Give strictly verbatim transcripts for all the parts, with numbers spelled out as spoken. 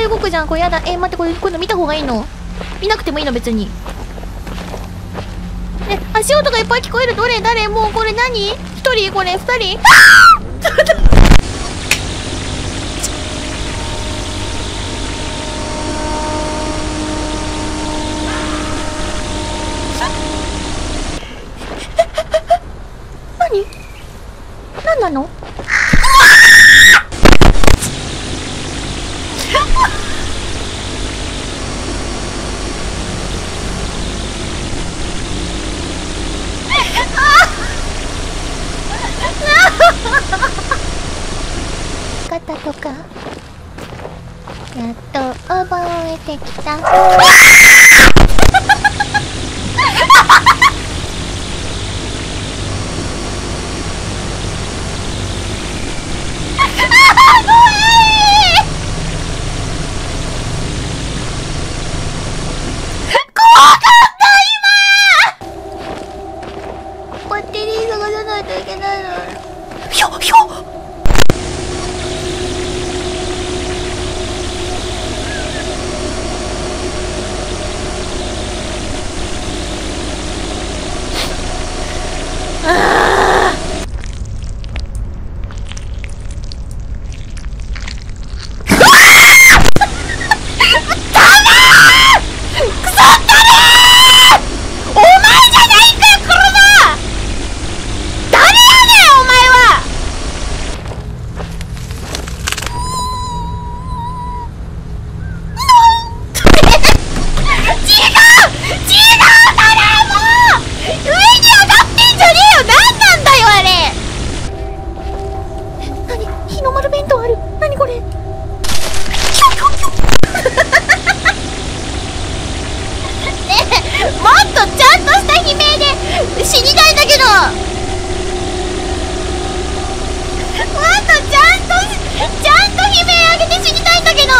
動くじゃん。これやだ。えー、待って、これ今度見た方がいいの？見なくてもいいの別に。ね、足音がいっぱい聞こえる。どれ誰？もうこれ何？一人？これ二人？あーちょっと何？何なの？方とかやっと覚えてきた。バッテリー探さないといけないの。ひょひょ死にたいんだけど。もっとちゃんとちゃんと悲鳴上げて死にたいんだけど。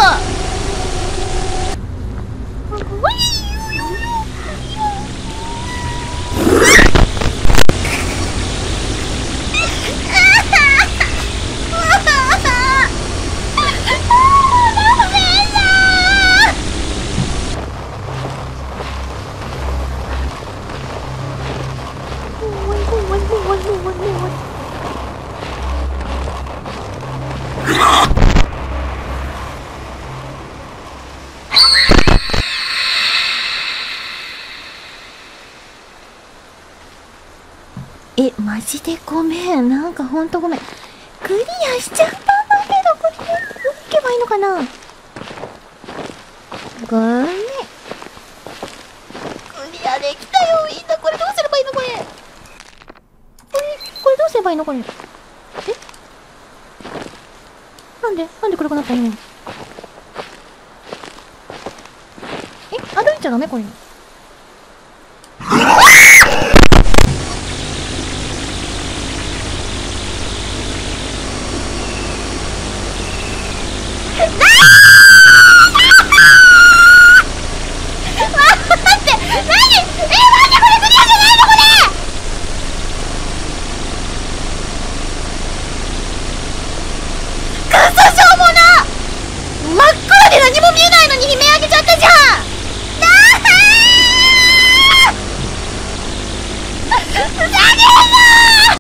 え、マジでごめん。なんかほんとごめん。クリアしちゃったんだけど、これでどういけばいいのかな。ごめん。クリアできたよ。いいんだ。これどうすればいいのこれ。これ、これどうすればいいのこれ。えなんでなんで暗くなったの？え歩いちゃダメこれ。